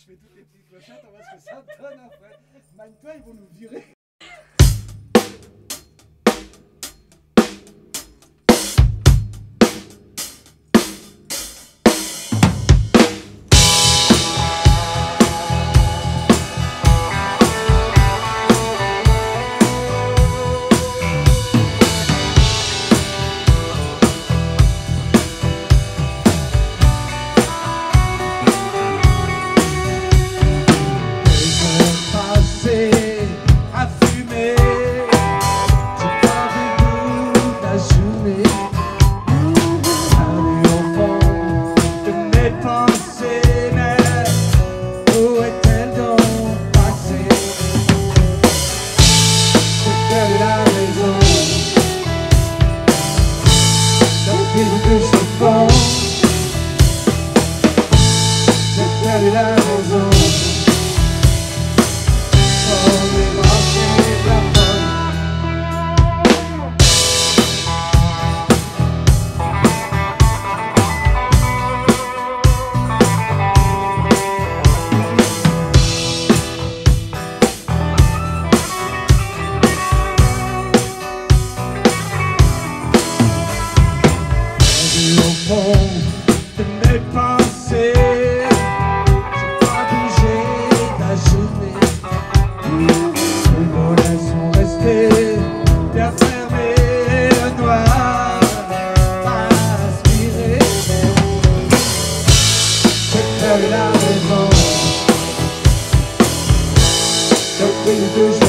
Je fais toutes les petites clochettes, on voit ce que ça donne après. Mine-toi, ils vont nous virer. De mes pensées, je dois bouger ta journée. Les volets sont restés bien fermés, le noir m'a aspiré. J'ai perdu la raison, j'ai pris le